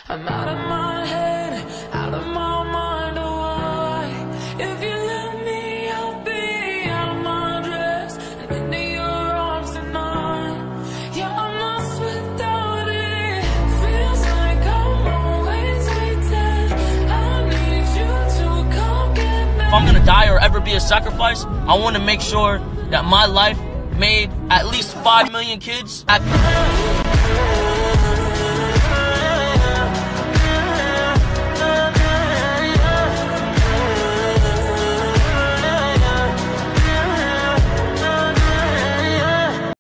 I'm out of my head, out of my mind, oh why? If you let me, I'll be out of my dress and into your arms tonight. Yeah, I'm lost without it. Feels like I'm always waiting. I need you to come get me. If I'm gonna die or ever be a sacrifice, I want to make sure that my life made at least 5 million kids.